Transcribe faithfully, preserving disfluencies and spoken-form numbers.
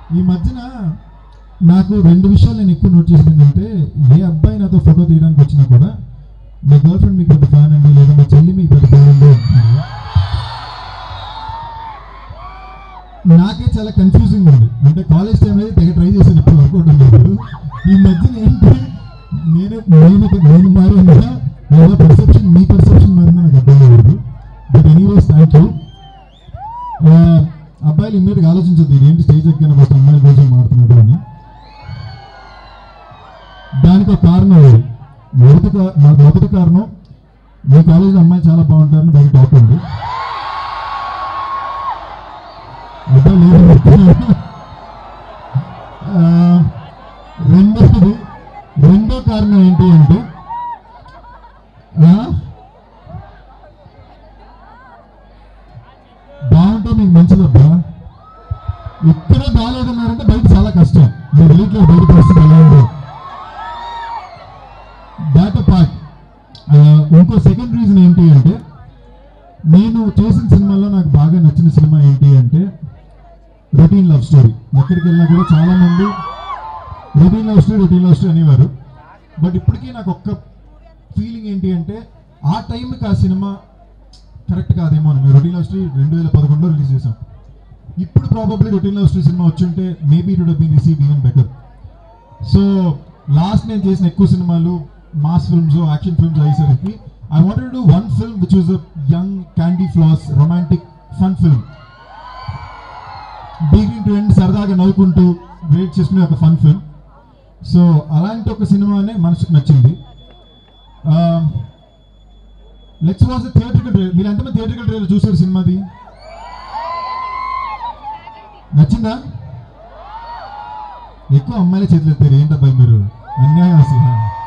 ఈ మధ్యన నాకు రెండు విషయాలు నేను ఎక్కువ నోట్ చేసింది ఏంటంటే, ఏ అబ్బాయి నాతో ఫోటో తీయడానికి వచ్చినా కూడా మీ గర్ల్ ఫ్రెండ్ మీకు పెద్ద ఫ్యాన్ అండి, లేదా మీ చెల్లి మీకు పెద్ద ఫ్యాన్ అండి అంటున్నారు. నాకే చాలా కన్ఫ్యూజింగ్ ఉంది. అంటే కాలేజ్ టైం అయితే తెగ ట్రై చేశాను, ఇప్పుడు వర్కౌట్ లేదు. ఈ మధ్యన ఏంటి, నేను నేను నేను మారిందా లేదా పర్సెప్షన్ మీ పర్సెప్షన్ మారిందా నాకు అర్థం కాదు. But anyways thank you. అబ్బాయిలు ఇమ్మీడియట్గా ఆలోచించద్దు ఏంటి స్టేజ్ ఎక్కిన ఫస్ట్ అమ్మాయిల కోసం మారుతున్నాడు అని. దానికి ఒక కారణం లేదు. మొదటి నాకు మొదటి కారణం, మీ కాలేజీలో అమ్మాయి చాలా బాగుంటారని బయట టాక్ ఉంది. అబ్బాయి లేదు. రెండోది రెండో కారణం ఏంటి అంటే, బాగుంటే మీకు మంచిదబ్బా, ఇక్కడే బాగాలేదన్నారంటే బయట చాలా కష్టం. మీరు వెళ్ళట్లేదు బయట పరిస్థితి ఎలా ఉందో. That part. ఇంకో సెకండ్ రీజన్ ఏంటి అంటే, నేను చేసిన సినిమాల్లో నాకు బాగా నచ్చిన సినిమా ఏంటి అంటే రొటీన్ లవ్ స్టోరీ. ఎక్కడికి వెళ్ళినా కూడా చాలా మంది routine love story routine love story అనేవారు. బట్ ఇప్పటికీ నాకు ఒక్క ఫీలింగ్ ఏంటి అంటే, ఆ టైంకి ఆ సినిమా కరెక్ట్ కాదేమో అని. మేము రొటీన్ లవ్ స్టోరీ రెండు వేల పదకొండులో రిలీజ్ చేసాం. ఇప్పుడు probably routine love story cinema వచ్చుంటే maybe it would have been received even better. So last నేను చేసిన ఎక్కువ సినిమాలు మాస్ ఫిల్మ్స్, యాక్షన్ ఫిల్మ్స్ అయ్యేసరికి I wanted to do one film which was a young candy floss romantic fun film. Beginning to end సరదాగా నవ్వుకుంటూ wait చేసుకునే ఒక fun film. So అలాంటి ఒక సినిమానే మనసుకు నచ్చింది. Let's watch the theatrical trailer. మీరు ఎంతమంది థియేట్రికల్ ట్రైలర్ చూసారు సినిమాది? నచ్చిందా? ఎక్కువ అమ్మాయిలే చేతులు ఎత్తారు. ఏంటబ్బాయి మీరు, అన్యాయం అసలు.